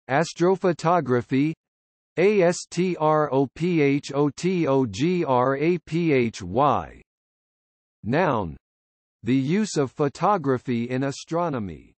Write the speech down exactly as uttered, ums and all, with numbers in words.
Astrophotography, astrophotography. Noun. The use of photography in astronomy.